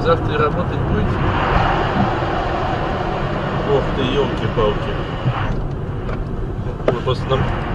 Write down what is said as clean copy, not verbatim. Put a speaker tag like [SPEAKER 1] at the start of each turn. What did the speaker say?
[SPEAKER 1] завтра работать будете?
[SPEAKER 2] Ох ты, елки-палки. Вы просто нам